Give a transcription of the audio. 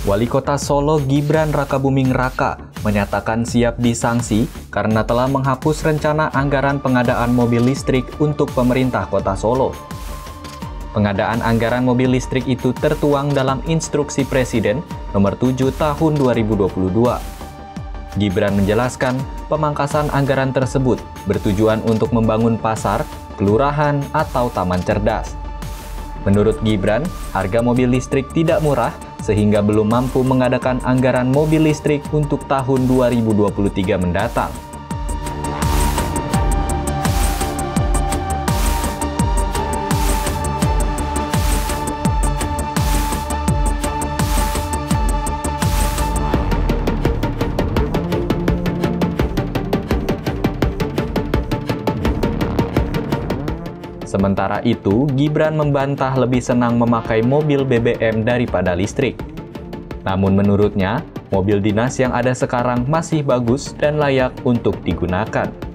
Wali Kota Solo Gibran Rakabuming Raka menyatakan siap disanksi karena telah menghapus rencana anggaran pengadaan mobil listrik untuk pemerintah Kota Solo. Pengadaan anggaran mobil listrik itu tertuang dalam Instruksi Presiden Nomor 7 Tahun 2022. Gibran menjelaskan pemangkasan anggaran tersebut bertujuan untuk membangun pasar, kelurahan, atau taman cerdas. Menurut Gibran, harga mobil listrik tidak murah sehingga belum mampu mengadakan anggaran mobil listrik untuk tahun 2023 mendatang. Sementara itu, Gibran membantah lebih senang memakai mobil BBM daripada listrik. Namun menurutnya, mobil dinas yang ada sekarang masih bagus dan layak untuk digunakan.